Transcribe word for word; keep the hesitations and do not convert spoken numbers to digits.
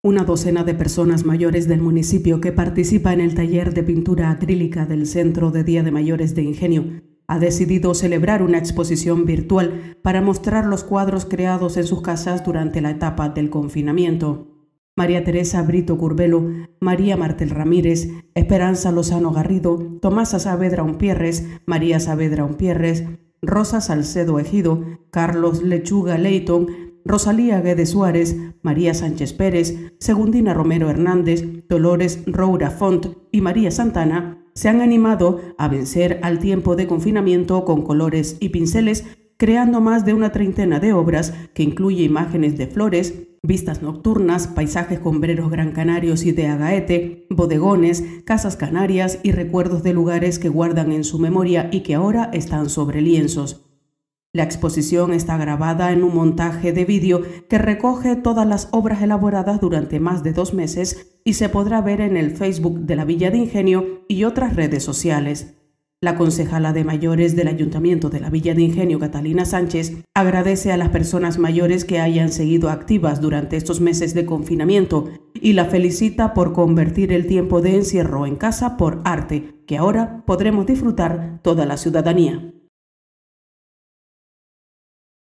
Una docena de personas mayores del municipio que participa en el taller de pintura acrílica del Centro de Día de Mayores de Ingenio ha decidido celebrar una exposición virtual para mostrar los cuadros creados en sus casas durante la etapa del confinamiento. María Teresa Brito Curbelo, María Martel Ramírez, Esperanza Lozano Garrido, Tomasa Saavedra Umpierres, María Saavedra Umpierres, Rosa Salcedo Ejido, Carlos Lechuga Leighton, Rosalía Guedes Suárez, María Sánchez Pérez, Segundina Romero Hernández, Dolores Roura Font y María Santana se han animado a vencer al tiempo de confinamiento con colores y pinceles, creando más de una treintena de obras que incluye imágenes de flores, vistas nocturnas, paisajes con breros gran canarios y de Agaete, bodegones, casas canarias y recuerdos de lugares que guardan en su memoria y que ahora están sobre lienzos. La exposición está grabada en un montaje de vídeo que recoge todas las obras elaboradas durante más de dos meses y se podrá ver en el Facebook de la Villa de Ingenio y otras redes sociales. La concejala de mayores del Ayuntamiento de la Villa de Ingenio, Catalina Sánchez, agradece a las personas mayores que hayan seguido activas durante estos meses de confinamiento y la felicita por convertir el tiempo de encierro en casa por arte, que ahora podremos disfrutar toda la ciudadanía.